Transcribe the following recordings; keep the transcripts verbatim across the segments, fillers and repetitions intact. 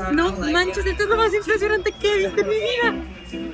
No manches, esto es lo más impresionante que he visto en mi vida.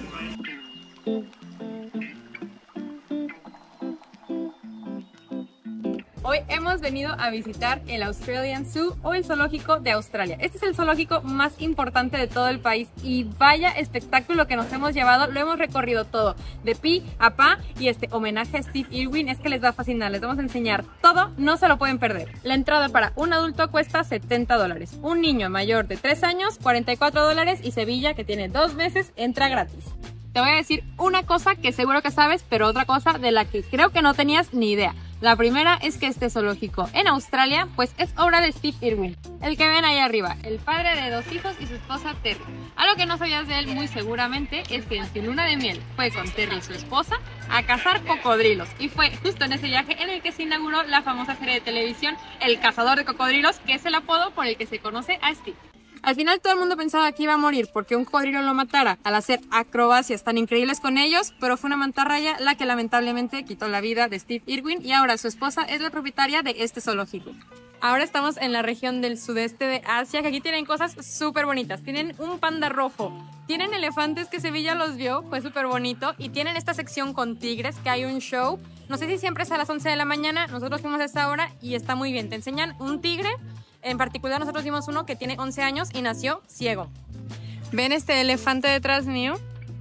Hoy hemos venido a visitar el Australian Zoo o el zoológico de Australia. Este es el zoológico más importante de todo el país y vaya espectáculo que nos hemos llevado. Lo hemos recorrido todo, de pi a pa, y este homenaje a Steve Irwin es que les va a fascinar. Les vamos a enseñar todo, no se lo pueden perder. La entrada para un adulto cuesta setenta dólares. Un niño mayor de tres años, cuarenta y cuatro dólares, y Sevilla, que tiene dos meses, entra gratis. Te voy a decir una cosa que seguro que sabes, pero otra cosa de la que creo que no tenías ni idea. La primera es que este zoológico en Australia pues es obra de Steve Irwin, el que ven ahí arriba, el padre de dos hijos y su esposa Terry. Algo que no sabías de él muy seguramente es que en su luna de miel fue con Terry y su esposa a cazar cocodrilos, y fue justo en ese viaje en el que se inauguró la famosa serie de televisión El Cazador de Cocodrilos, que es el apodo por el que se conoce a Steve. Al final todo el mundo pensaba que iba a morir porque un cocodrilo lo matara al hacer acrobacias tan increíbles con ellos, pero fue una mantarraya la que lamentablemente quitó la vida de Steve Irwin, y ahora su esposa es la propietaria de este zoológico. Ahora estamos en la región del sudeste de Asia, que aquí tienen cosas súper bonitas. Tienen un panda rojo, tienen elefantes que Sevilla los vio, fue súper bonito, y tienen esta sección con tigres, que hay un show. No sé si siempre es a las once de la mañana, nosotros fuimos a esta hora y está muy bien. Te enseñan un tigre. En particular nosotros vimos uno que tiene once años y nació ciego. ¿Ven este elefante detrás mío?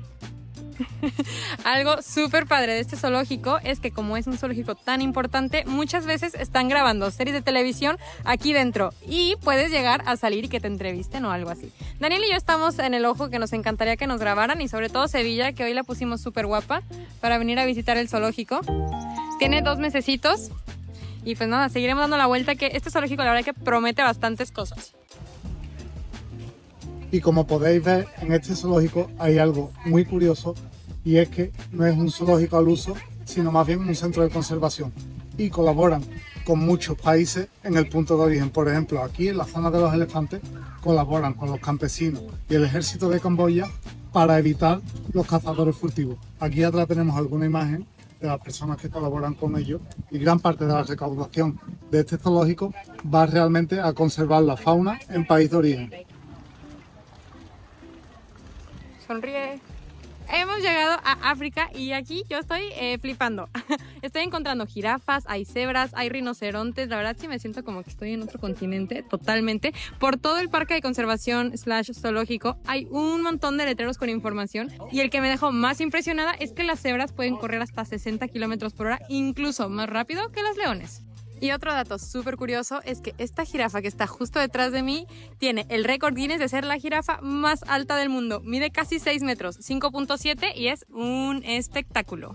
Algo súper padre de este zoológico es que, como es un zoológico tan importante, muchas veces están grabando series de televisión aquí dentro y puedes llegar a salir y que te entrevisten o algo así. Daniel y yo estamos en el ojo que nos encantaría que nos grabaran, y sobre todo Sevilla, que hoy la pusimos súper guapa para venir a visitar el zoológico. Tiene dos mesecitos. Y pues nada, seguiremos dando la vuelta, que este zoológico la verdad que promete bastantes cosas. Y como podéis ver, en este zoológico hay algo muy curioso, y es que no es un zoológico al uso, sino más bien un centro de conservación. Y colaboran con muchos países en el punto de origen. Por ejemplo, aquí en la zona de los elefantes colaboran con los campesinos y el ejército de Camboya para evitar los cazadores furtivos. Aquí atrás tenemos alguna imagen de las personas que colaboran con ellos, y gran parte de la recaudación de este zoológico va realmente a conservar la fauna en país de origen. Sonríe. Hemos llegado a África y aquí yo estoy eh, flipando. Estoy encontrando jirafas, hay cebras, hay rinocerontes. La verdad sí me siento como que estoy en otro continente totalmente. Por todo el parque de conservación slash zoológico hay un montón de letreros con información, y el que me dejó más impresionada es que las cebras pueden correr hasta sesenta kilómetros por hora, incluso más rápido que los leones. Y otro dato súper curioso es que esta jirafa que está justo detrás de mí tiene el récord Guinness de ser la jirafa más alta del mundo. Mide casi seis metros, cinco punto siete, y es un espectáculo.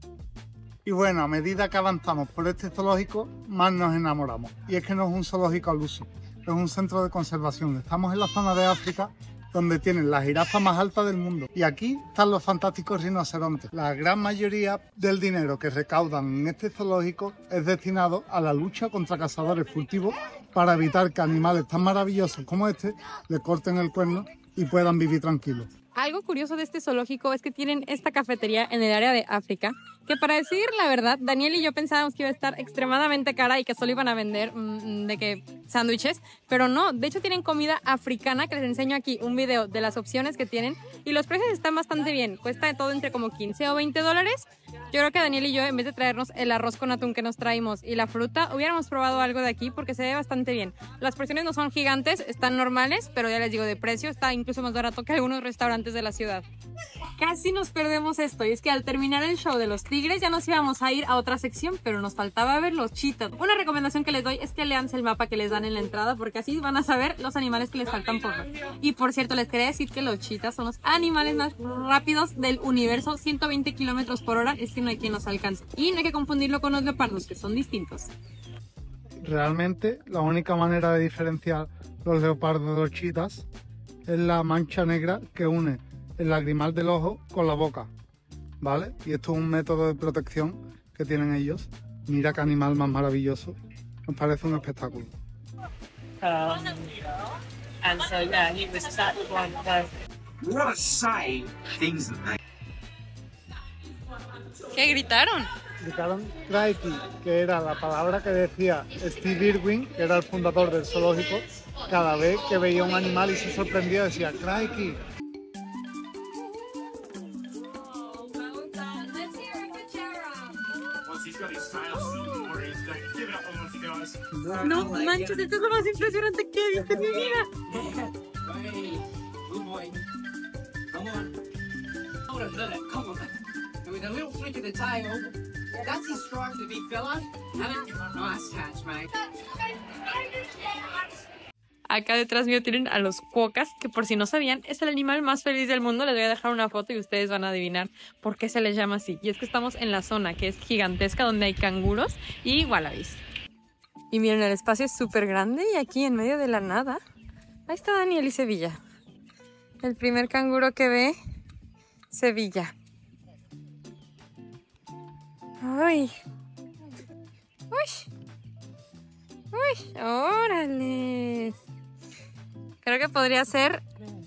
Y bueno, a medida que avanzamos por este zoológico, más nos enamoramos. Y es que no es un zoológico al uso, es un centro de conservación. Estamos en la zona de África, donde tienen la jirafa más alta del mundo. Y aquí están los fantásticos rinocerontes. La gran mayoría del dinero que recaudan en este zoológico es destinado a la lucha contra cazadores furtivos, para evitar que animales tan maravillosos como este le corten el cuerno y puedan vivir tranquilos. Algo curioso de este zoológico es que tienen esta cafetería en el área de África, que, para decir la verdad, Daniel y yo pensábamos que iba a estar extremadamente cara y que solo iban a vender mmm, de que sándwiches, pero no, de hecho tienen comida africana, que les enseño aquí un video de las opciones que tienen, y los precios están bastante bien, cuesta de todo entre como quince o veinte dólares. Yo creo que Daniel y yo, en vez de traernos el arroz con atún que nos traímos y la fruta, hubiéramos probado algo de aquí porque se ve bastante bien. Las porciones no son gigantes, están normales, pero ya les digo, de precio está incluso más barato que algunos restaurantes de la ciudad. Casi nos perdemos esto, y es que al terminar el show de los tigres ya nos íbamos a ir a otra sección, pero nos faltaba ver los chitas. Una recomendación que les doy es que lean el mapa que les dan en la entrada, porque así van a saber los animales que les faltan por ver. Y por cierto, les quería decir que los chitas son los animales más rápidos del universo, ciento veinte kilómetros por hora, es que no hay quien los alcance. Y no hay que confundirlo con los leopardos, que son distintos. Realmente la única manera de diferenciar los leopardos de los chitas es la mancha negra que une el lagrimal del ojo con la boca, ¿vale? Y esto es un método de protección que tienen ellos. Mira qué animal más maravilloso, nos parece un espectáculo. Um, and so yeah, he was that one person. What a say things that they... ¿Qué gritaron? explicaron crikey, que era la palabra que decía Steve Irwin, que era el fundador del zoológico, cada vez que veía un animal y se sorprendía decía crikey. No manches, esto es lo más impresionante que he visto en mi vida. With a little flick of the tail, that's his strike to the big fella. Nice catch, mate. Acá detrás mío tienen a los cuocas, que por si no sabían, es el animal más feliz del mundo. Les voy a dejar una foto y ustedes van a adivinar por qué se les llama así. Y es que estamos en la zona que es gigantesca, donde hay canguros y wallabies. Y miren, el espacio es súper grande y aquí en medio de la nada, ahí está Daniel y Sevilla. El primer canguro que ve Sevilla. ¡Uy! ¡Uy! ¡Uy! ¡Órale! Creo que podría ser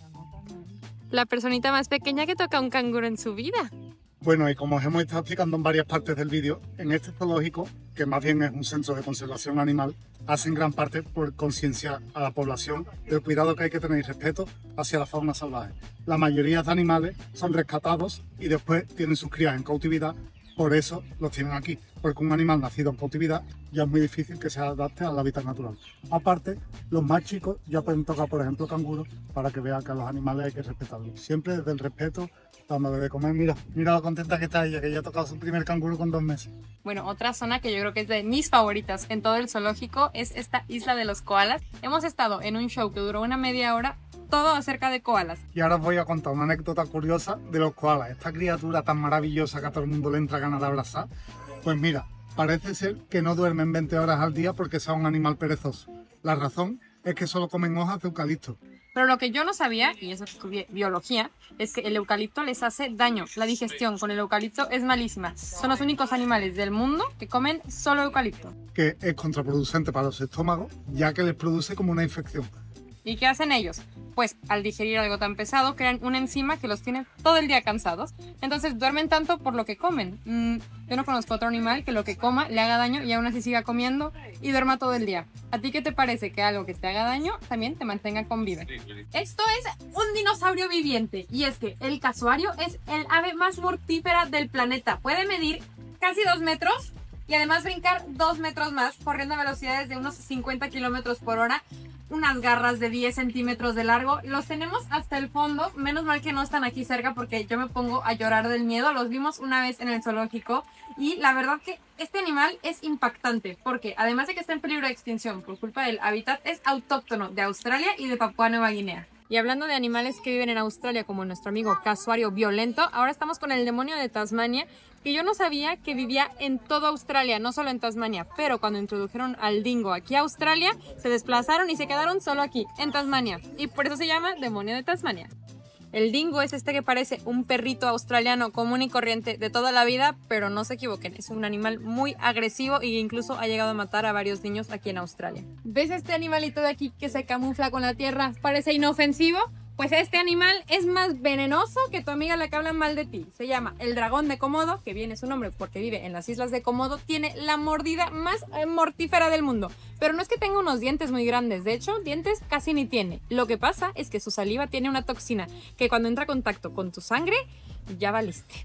la personita más pequeña que toca un canguro en su vida. Bueno, y como os hemos estado explicando en varias partes del vídeo, en este zoológico, que más bien es un centro de conservación animal, hacen gran parte por concienciar a la población del cuidado que hay que tener y respeto hacia la fauna salvaje. La mayoría de animales son rescatados y después tienen sus crías en cautividad. Por eso los tienen aquí, porque un animal nacido en cautividad ya es muy difícil que se adapte al hábitat natural. Aparte, los más chicos ya pueden tocar, por ejemplo, canguros, para que vean que a los animales hay que respetarlos. Siempre desde el respeto, dándole de comer. Mira, mira lo contenta que está ella, que ya ha tocado su primer canguro con dos meses. Bueno, otra zona que yo creo que es de mis favoritas en todo el zoológico es esta isla de los koalas. Hemos estado en un show que duró una media hora, todo acerca de koalas. Y ahora os voy a contar una anécdota curiosa de los koalas. Esta criatura tan maravillosa que a todo el mundo le entra ganas de abrazar. Pues mira, parece ser que no duermen veinte horas al día porque sea un animal perezoso. La razón es que solo comen hojas de eucalipto. Pero lo que yo no sabía, y eso que estudié biología, es que el eucalipto les hace daño. La digestión con el eucalipto es malísima. Son los únicos animales del mundo que comen solo eucalipto. Que es contraproducente para los estómagos, ya que les produce como una infección. ¿Y qué hacen ellos? Pues al digerir algo tan pesado crean una enzima que los tiene todo el día cansados. Entonces duermen tanto por lo que comen. Mm, yo no conozco otro animal que lo que coma le haga daño y aún así siga comiendo y duerma todo el día. ¿A ti qué te parece que algo que te haga daño también te mantenga con vida? Esto es un dinosaurio viviente y es que el casuario es el ave más mortífera del planeta. Puede medir casi dos metros y además brincar dos metros más corriendo a velocidades de unos cincuenta kilómetros por hora. Unas garras de diez centímetros de largo. Los tenemos hasta el fondo. Menos mal que no están aquí cerca porque yo me pongo a llorar del miedo. Los vimos una vez en el zoológico y la verdad que este animal es impactante porque además de que está en peligro de extinción por culpa del hábitat, es autóctono de Australia y de Papúa Nueva Guinea. Y hablando de animales que viven en Australia como nuestro amigo casuario violento, ahora estamos con el demonio de Tasmania, que yo no sabía que vivía en toda Australia, no solo en Tasmania, pero cuando introdujeron al dingo aquí a Australia, se desplazaron y se quedaron solo aquí, en Tasmania, y por eso se llama demonio de Tasmania. El dingo es este que parece un perrito australiano común y corriente de toda la vida, pero no se equivoquen, es un animal muy agresivo e incluso ha llegado a matar a varios niños aquí en Australia. ¿Ves este animalito de aquí que se camufla con la tierra? Parece inofensivo. Pues este animal es más venenoso que tu amiga la que habla mal de ti. Se llama el dragón de Komodo, que viene su nombre porque vive en las islas de Komodo. Tiene la mordida más mortífera del mundo. Pero no es que tenga unos dientes muy grandes. De hecho, dientes casi ni tiene. Lo que pasa es que su saliva tiene una toxina que cuando entra en contacto con tu sangre, ya valiste.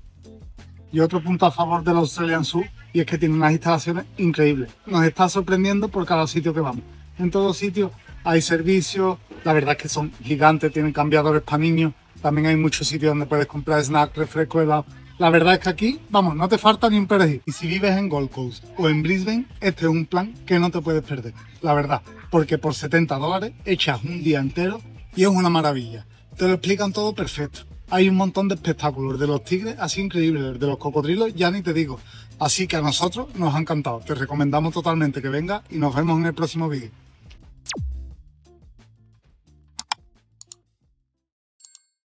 Y otro punto a favor del Australian Zoo, y es que tiene unas instalaciones increíbles. Nos está sorprendiendo por cada sitio que vamos. En todos sitios hay servicios, la verdad es que son gigantes, tienen cambiadores para niños. También hay muchos sitios donde puedes comprar snacks, refrescos, helados. La verdad es que aquí, vamos, no te falta ni un perejil. Y si vives en Gold Coast o en Brisbane, este es un plan que no te puedes perder. La verdad, porque por setenta dólares echas un día entero y es una maravilla. Te lo explican todo perfecto. Hay un montón de espectáculos, de los tigres así increíbles, de los cocodrilos ya ni te digo. Así que a nosotros nos ha encantado. Te recomendamos totalmente que vengas y nos vemos en el próximo vídeo.